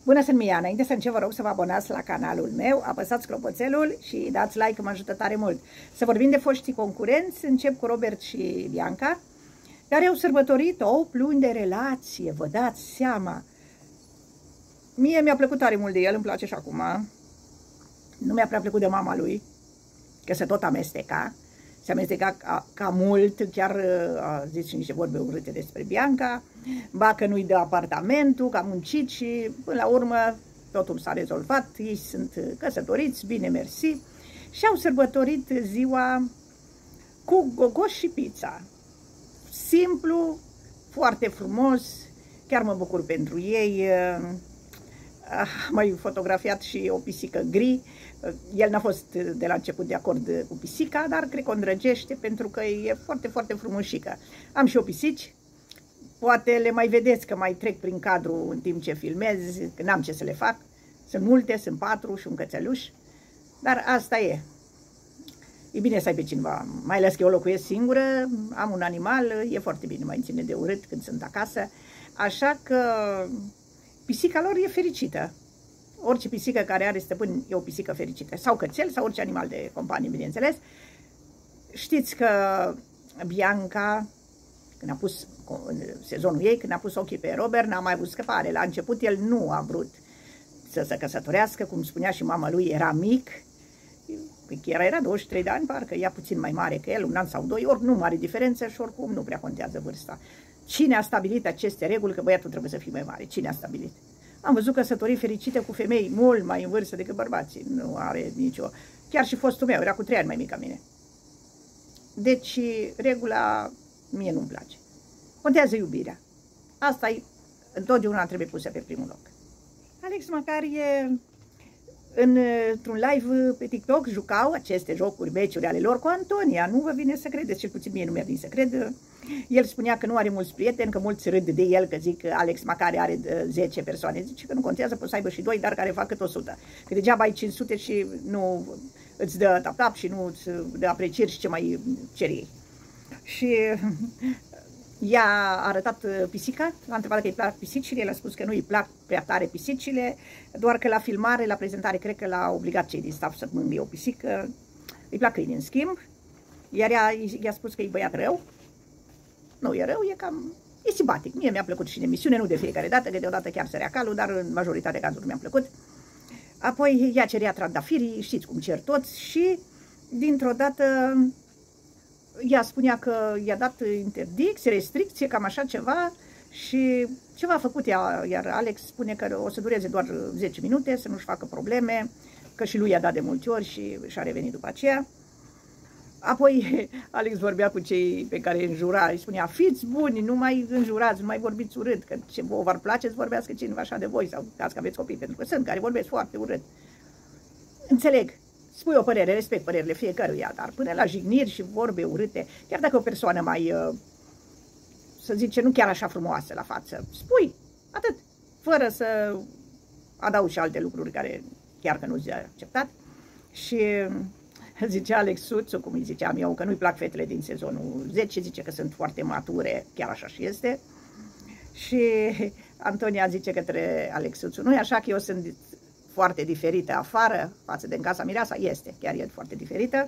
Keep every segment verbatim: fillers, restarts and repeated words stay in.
Bună, sunt Mia. Înainte să încep, vă rog să vă abonați la canalul meu, apăsați clopoțelul și dați like, că mă ajută tare mult. Să vorbim de foștii concurenți, încep cu Robert și Bianca, care au sărbătorit opt luni de relație, vă dați seama. Mie mi-a plăcut tare mult de el, îmi place și acum. Nu mi-a prea plăcut de mama lui, că se tot amesteca. Se amesteca ca, ca mult, chiar a zis și niște vorbe urâte despre Bianca, ba că nu-i dă apartamentul, că a muncit și până la urmă totul s-a rezolvat, ei sunt căsătoriți, bine mersi, și au sărbătorit ziua cu gogoș și pizza. Simplu, foarte frumos, chiar mă bucur pentru ei. Am mai fotografiat și o pisică gri. El n-a fost de la început de acord cu pisica, dar cred că o îndrăgește pentru că e foarte, foarte frumușică. Am și o pisici, poate le mai vedeți că mai trec prin cadru în timp ce filmez, că n-am ce să le fac. Sunt multe, sunt patru și un cățeluș, dar asta e. E bine să ai pe cineva, mai ales că eu locuiesc singură, am un animal, e foarte bine, mai ține de urât când sunt acasă, așa că pisica lor e fericită. Orice pisică care are stăpân e o pisică fericită. Sau cățel, sau orice animal de companie, bineînțeles. Știți că Bianca, când a pus în sezonul ei, când a pus ochii pe Robert, n-a mai avut scăpare. La început el nu a vrut să se căsătorească, cum spunea și mama lui, era mic. Chiar era douăzeci și trei de ani, parcă ea puțin mai mare că el, un an sau doi, ori nu mare diferență și oricum nu prea contează vârsta. Cine a stabilit aceste reguli că băiatul trebuie să fie mai mare? Cine a stabilit? Am văzut căsătorii fericite cu femei mult mai în vârstă decât bărbații. Nu are nicio... Chiar și fostul meu era cu trei ani mai mic ca mine. Deci, regula mie nu-mi place. Contează iubirea. Asta e, întotdeauna trebuie pusă pe primul loc. Alex Macarie, într-un live pe TikTok, jucau aceste jocuri, meciuri ale lor cu Antonia. Nu vă vine să credeți, cel puțin mie nu mi-a venit să cred. El spunea că nu are mulți prieteni, că mulți râd de el, că zic că Alex Macarie are zece persoane. Zice că nu contează, poți să aibă și doi, dar care fac cât o sută. Că degeaba ai cinci sute și nu îți dă tap-tap și nu îți dă aprecieri și ce mai ceri ei. Și ea a arătat pisica, l-a întrebat că îi plac pisicile, el a spus că nu îi plac prea tare pisicile, doar că la filmare, la prezentare, cred că l-a obligat cei din staff să mângâie o pisică. Îi plac câini, în schimb, iar ea i-a spus că e băiat rău. Nu e rău, e cam... e simpatic. Mie mi-a plăcut și în emisiune, nu de fiecare dată, că deodată chiar sărea calul, dar în majoritatea cazurilor mi-a plăcut. Apoi ea cerea trandafirii, știți cum cer toți, și dintr-o dată ea spunea că i-a dat interdicție, restricție, cam așa ceva, și ceva a făcut ea, iar Alex spune că o să dureze doar zece minute, să nu-și facă probleme, că și lui i-a dat de multe ori și și-a revenit după aceea. Apoi Alex vorbea cu cei pe care îi înjura, îi spunea, fiți buni, nu mai înjurați, nu mai vorbiți urât, că ce vă v-ar place să vorbească cineva așa de voi, sau dați că aveți copii, pentru că sunt care vorbesc foarte urât. Înțeleg, spui o părere, respect părerile fiecăruia, dar până la jigniri și vorbe urâte, chiar dacă o persoană mai, să zice, nu chiar așa frumoasă la față, spui, atât, fără să adaugi și alte lucruri care chiar că nu ți-a acceptat. Și zicea Alex Suțu, cum îi ziceam eu, că nu-i plac fetele din sezonul zece, zice că sunt foarte mature, chiar așa și este. Și Antonia zice către Alex Suțu, nu e așa că eu sunt foarte diferită afară față de în casa mireasa? Este, chiar e foarte diferită.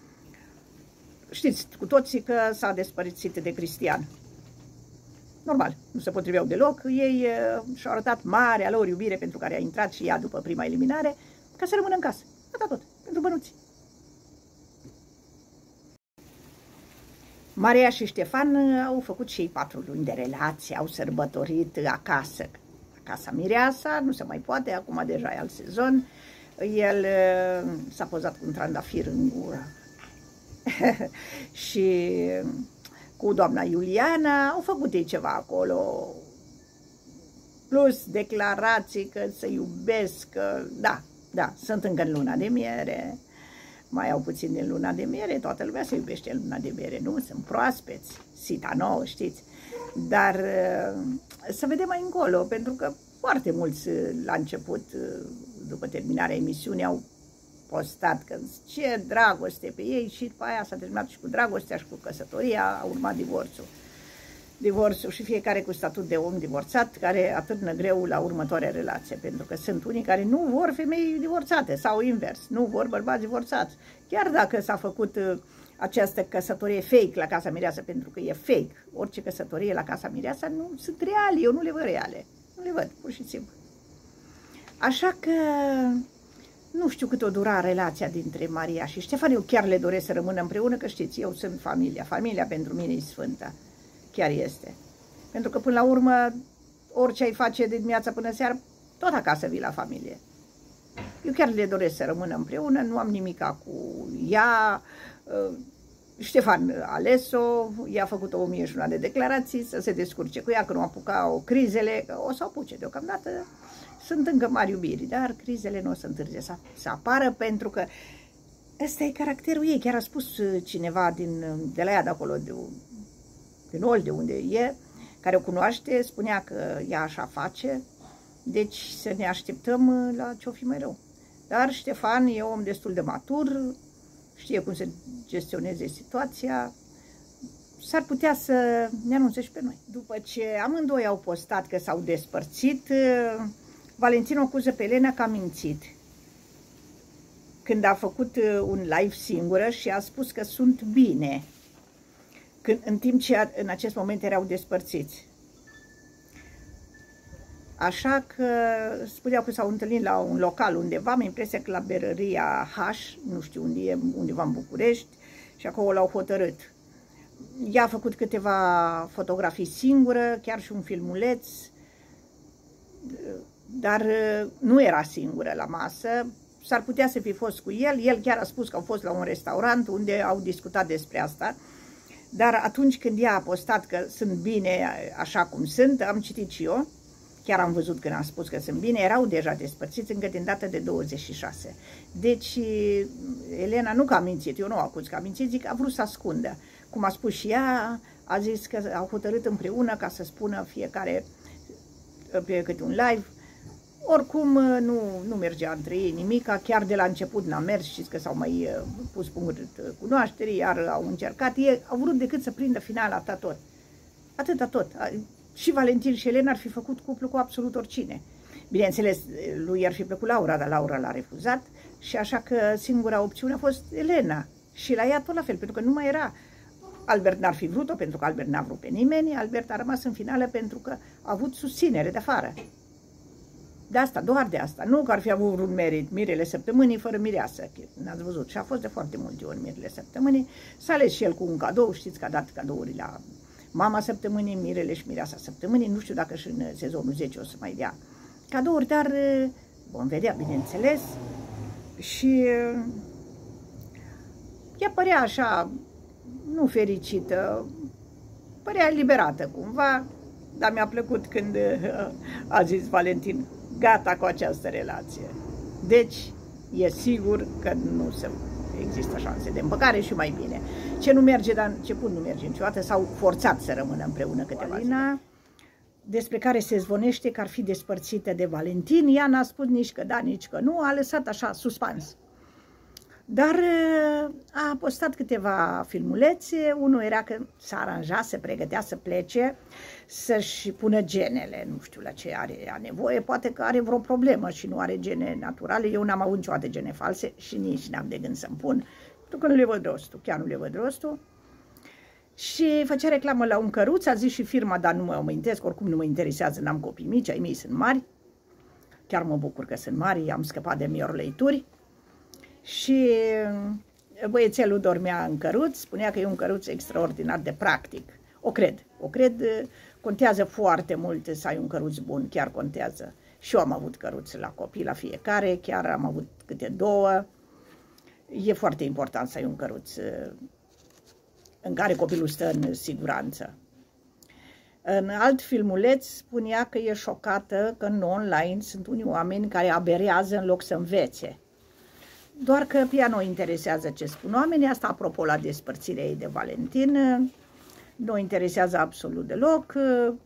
Știți cu toții că s-a despărțit de Cristian. Normal, nu se potriveau deloc. Ei și-au arătat marea lor iubire pentru care a intrat și ea după prima eliminare, ca să rămână în casă. Atât tot, pentru bănuți. Maria și Ștefan au făcut și ei patru luni de relație, au sărbătorit acasă. Casa mireasa, nu se mai poate, acum deja e alt sezon. El s-a pozat cu un trandafir în gură. Și cu doamna Iuliana au făcut ei ceva acolo. Plus declarații că se iubesc, că da, da, sunt încă în luna de miere. Mai au puțin din luna de miere, toată lumea se iubește în luna de miere, nu? Sunt proaspeți, sita nouă, știți? Dar să vedem mai încolo, pentru că foarte mulți la început, după terminarea emisiunii, au postat că ce dragoste pe ei și după aia s-a terminat și cu dragostea și cu căsătoria, a urmat divorțul. divorțul și fiecare cu statut de om divorțat care atârnă greu la următoarea relație, pentru că sunt unii care nu vor femei divorțate sau invers, nu vor bărbați divorțați. Chiar dacă s-a făcut această căsătorie fake la Casa Mireasă, pentru că e fake, orice căsătorie la Casa Mireasă nu sunt reale, eu nu le văd reale, nu le văd, pur și simplu. Așa că nu știu cât o dura relația dintre Maria și Ștefan, eu chiar le doresc să rămână împreună, că știți, eu sunt familia, familia pentru mine e sfântă. Chiar este. Pentru că până la urmă, orice ai face de dimineața până seara, tot acasă vii la familie. Eu chiar le doresc să rămână împreună, nu am nimica cu ea. Ștefan a ales-o, i-a făcut o mie și una de declarații, să se descurce cu ea, că nu apucau crizele, o să apuce deocamdată. Sunt încă mari iubiri, dar crizele nu o să întârzie să, să apară, pentru că ăsta e caracterul ei. Chiar a spus cineva din, de la ea de acolo, de, din Olt, de unde e, care o cunoaște, spunea că ea așa face, deci să ne așteptăm la ce-o fi mai rău. Dar Ștefan e om destul de matur, știe cum să gestioneze situația, s-ar putea să ne anunțe și pe noi. După ce amândoi au postat că s-au despărțit, Valentin o acuză pe Elena că a mințit când a făcut un live singură și a spus că sunt bine, când, în timp ce în acest moment erau despărțiți. Așa că spuneau că s-au întâlnit la un local undeva, am impresia că la Berăria H, nu știu unde e, undeva în București, și acolo l-au hotărât. Ea a făcut câteva fotografii singură, chiar și un filmuleț, dar nu era singură la masă, s-ar putea să fi fost cu el, el chiar a spus că au fost la un restaurant unde au discutat despre asta, dar atunci când ea a postat că sunt bine așa cum sunt, am citit și eu, chiar am văzut când a spus că sunt bine, erau deja despărțiți încă din data de douăzeci și șase. Deci Elena nu că a mințit, eu nu o acuz că a mințit, zic că a vrut să ascundă. Cum a spus și ea, a zis că au hotărât împreună ca să spună fiecare pe câte un live. Oricum nu, nu mergea între ei nimica, chiar de la început n-a mers, știți că s-au mai pus punct cunoașterii, iar au încercat, ei au vrut decât să prindă finala ta tot. Atâta tot. Și Valentin și Elena ar fi făcut cuplu cu absolut oricine. Bineînțeles, lui ar fi plăcut Laura, dar Laura l-a refuzat și așa că singura opțiune a fost Elena. Și la ea tot la fel, pentru că nu mai era. Albert n-ar fi vrut-o, pentru că Albert n-a vrut pe nimeni, Albert a rămas în finală pentru că a avut susținere de afară. De asta, doar de asta. Nu că ar fi avut un merit, mirele săptămânii fără mireasă, n-ați văzut. Și a fost de foarte multe ori mirele săptămânii. S-a ales și el cu un cadou, știți că a dat cadouri la mama săptămânii, mirele și mireasa săptămânii. Nu știu dacă și în sezonul zece o să mai dea cadouri, dar vom vedea, bineînțeles. Și ea părea așa, nu fericită, părea eliberată cumva, dar mi-a plăcut când a zis Valentin, gata cu această relație. Deci, e sigur că nu se există șanse de împăcare și mai bine. Ce nu merge, dar început nu merge niciodată, s-au forțat să rămână împreună câteva zile, despre care se zvonește că ar fi despărțită de Valentin. Ea n-a spus nici că da, nici că nu, a lăsat așa suspans. Dar a postat câteva filmulețe, unul era că s-a aranjat, se pregătea să plece, să-și pună genele, nu știu la ce are nevoie, poate că are vreo problemă și nu are gene naturale, eu n-am avut niciodată gene false și nici n-am de gând să-mi pun, pentru că nu le văd rostul, chiar nu le văd rostul. Și făcea reclamă la un căruț, a zis și firma, dar nu mă amintesc, oricum nu mă interesează, n-am copii mici, ai mei sunt mari, chiar mă bucur că sunt mari, am scăpat de miorleituri. Și băiețelul dormea în căruț, spunea că e un căruț extraordinar de practic. O cred, o cred, contează foarte mult să ai un căruț bun, chiar contează. Și eu am avut căruț la copii, la fiecare, chiar am avut câte două. E foarte important să ai un căruț în care copilul stă în siguranță. În alt filmuleț spunea că e șocată că în online sunt unii oameni care aberează în loc să învețe. Doar că pe ea nu interesează ce spun oamenii, asta apropo la despărțirea ei de Valentin, nu o interesează absolut deloc,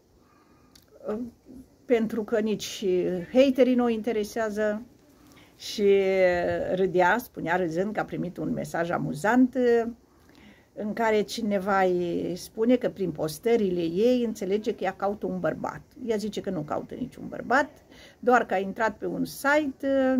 pentru că nici haterii nu o interesează și râdea, spunea râzând că a primit un mesaj amuzant în care cineva îi spune că prin postările ei înțelege că ea caută un bărbat. Ea zice că nu caută niciun bărbat, doar că a intrat pe un site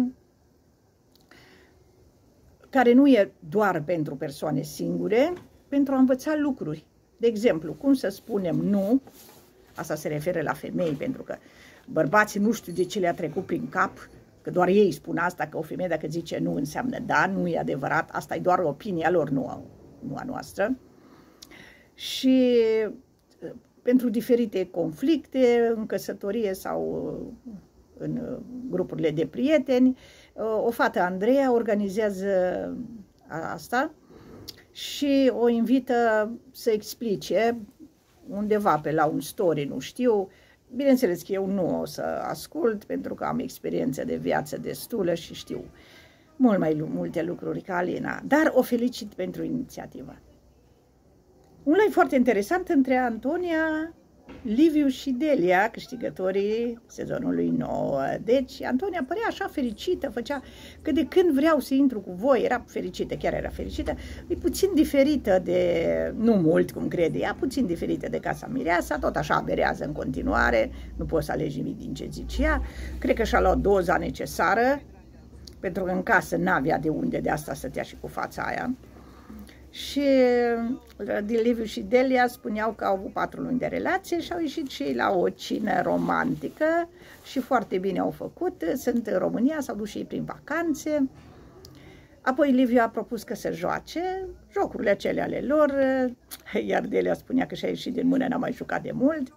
care nu e doar pentru persoane singure, pentru a învăța lucruri. De exemplu, cum să spunem nu, asta se referă la femei, pentru că bărbații nu știu de ce le-a trecut prin cap, că doar ei spun asta, că o femeie dacă zice nu înseamnă da, nu e adevărat, asta e doar opinia lor, nu a, nu a noastră. Și pentru diferite conflicte, în căsătorie sau în grupurile de prieteni, o fată, Andreea, organizează asta și o invită să explice undeva pe la un story, nu știu. Bineînțeles că eu nu o să ascult, pentru că am experiență de viață destulă și știu mult mai multe lucruri ca Alina, dar o felicit pentru inițiativă. Un live foarte interesant între Antonia, Liviu și Delia, câștigătorii sezonului nou. Deci Antonia părea așa fericită, făcea că de când vreau să intru cu voi, era fericită, chiar era fericită, e puțin diferită de, nu mult cum crede ea, puțin diferită de Casa Mireasa, tot așa aberează în continuare, nu poți să alegi nimic din ce zice ea, cred că și-a luat doza necesară, pentru că în casă n-avea de unde, de asta stătea și cu fața aia. Și din Liviu și Delia spuneau că au avut patru luni de relație și au ieșit și ei la o cină romantică și foarte bine au făcut. Sunt în România, s-au dus și ei prin vacanțe. Apoi Liviu a propus că să joace jocurile acelea ale lor, iar Delia spunea că și-a ieșit din mână, n-a mai jucat de mult.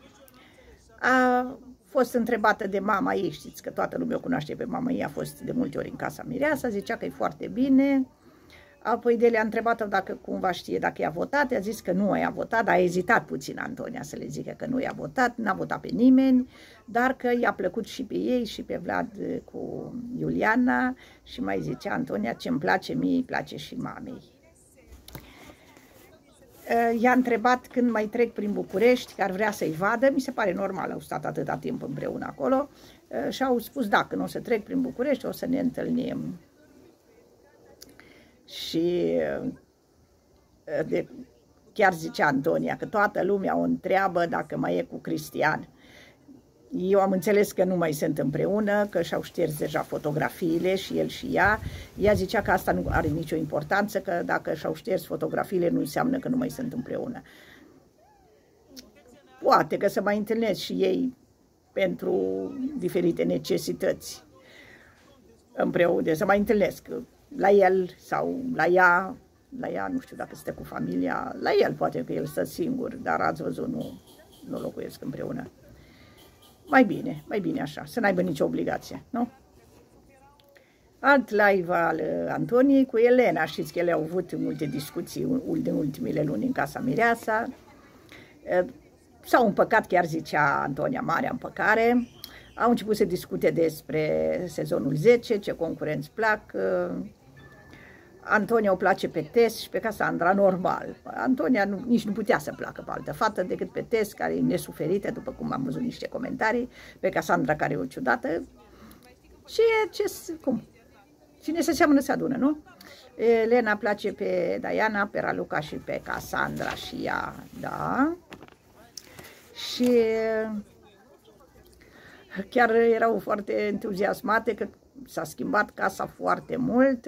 A fost întrebată de mama ei, știți că toată lumea o cunoaște pe mama ei, a fost de multe ori în Casa Mireasa, zicea că e foarte bine. Apoi Delia a întrebat-o dacă cumva știe dacă i-a votat, i-a zis că nu i-a votat, dar a ezitat puțin Antonia să le zică că nu i-a votat, n-a votat pe nimeni, dar că i-a plăcut și pe ei și pe Vlad cu Iuliana și mai zicea Antonia ce-mi place mie, îi place și mamei. I-a întrebat când mai trec prin București, că ar vrea să-i vadă, mi se pare normal, au stat atâta timp împreună acolo și au spus da, când o să trec prin București o să ne întâlnim. Și de, chiar zicea Antonia că toată lumea o întreabă dacă mai e cu Cristian. Eu am înțeles că nu mai sunt împreună, că și-au șters deja fotografiile și el și ea. Ea zicea că asta nu are nicio importanță, că dacă și-au șters fotografiile nu înseamnă că nu mai sunt împreună. Poate că se mai întâlnesc și ei pentru diferite necesități împreună, de să mai întâlnesc la el sau la ea, la ea nu știu dacă stă cu familia, la el poate că el stă singur, dar ați văzut, nu, nu locuiesc împreună. Mai bine, mai bine așa, să n-aibă nicio obligație, nu? Alt live al Antoniei cu Elena, știți că ele au avut multe discuții din ultimele luni în Casa Mireasa, s-au împăcat, chiar zicea Antonia, marea împăcare. Au început să discute despre sezonul zece, ce concurenți plac. Antonia o place pe Tess și pe Cassandra, normal. Antonia nu, nici nu putea să placă pe altă fată decât pe Tess, care e nesuferită, după cum am văzut niște comentarii, pe Cassandra, care e o ciudată. Și ce, cum? Cine se seamănă se adună, nu? Elena place pe Diana, pe Raluca și pe Cassandra și ea, da. Și chiar erau foarte entuziasmate că s-a schimbat casa foarte mult.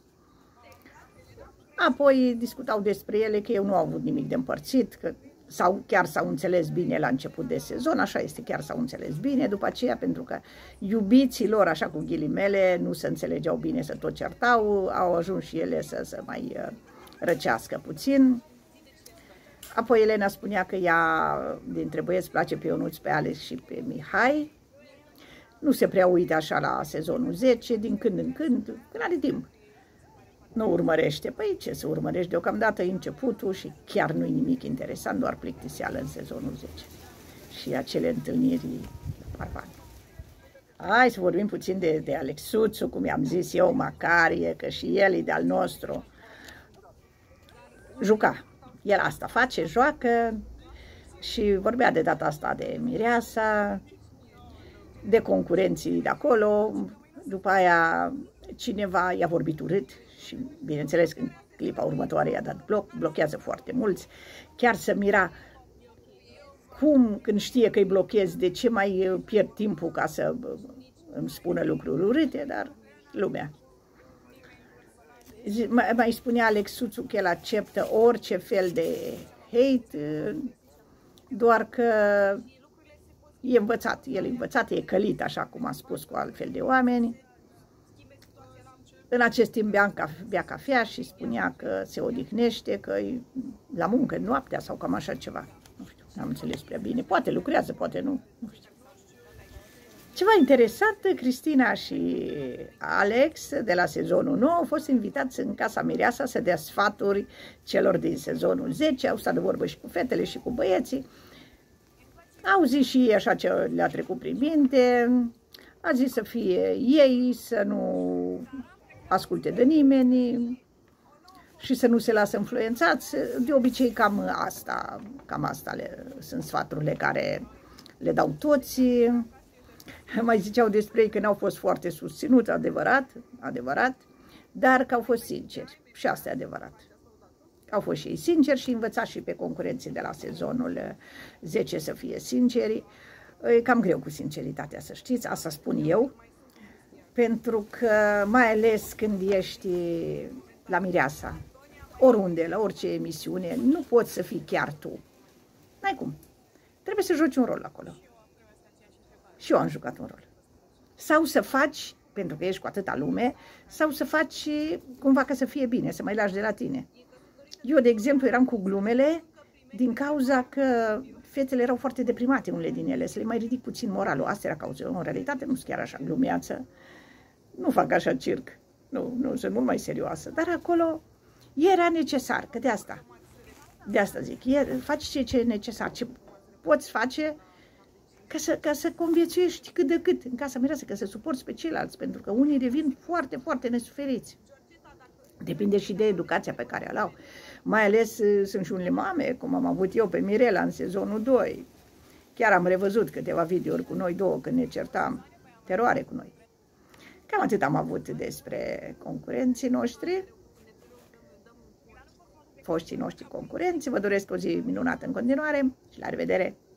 Apoi discutau despre ele că eu nu au avut nimic de împărțit, că sau chiar s-au înțeles bine la început de sezon, așa este, chiar s-au înțeles bine, după aceea pentru că iubiții lor, așa cu ghilimele, nu se înțelegeau bine, să tot certau, au ajuns și ele să se mai răcească puțin. Apoi Elena spunea că ea, dintre băieți, place pe Ionuț, pe Alex și pe Mihai. Nu se prea uită așa la sezonul zece, din când în când, când are timp. Nu urmărește. Păi ce să urmărești? Deocamdată e începutul și chiar nu-i nimic interesant, doar plictiseală în sezonul zece. Și acele întâlniri parvane. Hai să vorbim puțin de, de Alexuțu, cum i-am zis eu, Macarie, că și el e de-al nostru. Juca. El asta face, joacă și vorbea de data asta de Mireasa, de concurenții de acolo. După aia cineva i-a vorbit urât și bineînțeles că în clipa următoare i-a dat bloc, blochează foarte mulți, chiar să mira cum, când știe că îi blochez, de ce mai pierd timpul ca să îmi spună lucruri urâte, dar lumea. Mai spunea Alex Suțu că el acceptă orice fel de hate, doar că e învățat, el e învățat, e călit, așa cum a spus, cu altfel de oameni. În acest timp Bianca bea cafea și spunea că se odihnește, că e la muncă noaptea sau cam așa ceva. Nu știu, n-am înțeles prea bine. Poate lucrează, poate nu, nu știu. Ceva interesant, Cristina și Alex de la sezonul nou au fost invitați în Casa Mireasa să dea sfaturi celor din sezonul zece, au stat de vorbă și cu fetele și cu băieții. Au zis și ei așa ce le-a trecut prin minte, a zis să fie ei, să nu asculte de nimeni și să nu se lasă influențați. De obicei cam asta, cam asta le, sunt sfaturile care le dau toți. Mai ziceau despre ei că n-au fost foarte susținuți, adevărat, adevărat, dar că au fost sinceri. Și asta e adevărat. Au fost și ei sinceri și învățați și pe concurenții de la sezonul zece să fie sinceri. E cam greu cu sinceritatea, să știți, asta spun eu, pentru că mai ales când ești la Mireasa, oriunde, la orice emisiune, nu poți să fii chiar tu. N-ai cum. Trebuie să joci un rol acolo. Și eu am jucat un rol. Sau să faci, pentru că ești cu atâta lume, sau să faci cumva ca să fie bine, să mai lași de la tine. Eu, de exemplu, eram cu glumele din cauza că fetele erau foarte deprimate, unele din ele, să le mai ridic puțin moralul. Asta era cauza. În realitate nu sunt chiar așa glumeață. Nu fac așa circ. Nu, nu, sunt mult mai serioasă. Dar acolo era necesar, că de asta. De asta zic. E, faci ce, ce e necesar, ce poți face ca să, ca să conviețuiești cât de cât în Casa Mireasă, ca să suporți pe ceilalți, pentru că unii devin foarte, foarte nesuferiți. Depinde și de educația pe care o au. Mai ales sunt și unele mame, cum am avut eu pe Mirela în sezonul doi. Chiar am revăzut câteva videouri cu noi două când ne certam. Teroare cu noi. Cam atât am avut despre concurenții noștri, foștii noștri concurenți. Vă doresc o zi minunată în continuare și la revedere!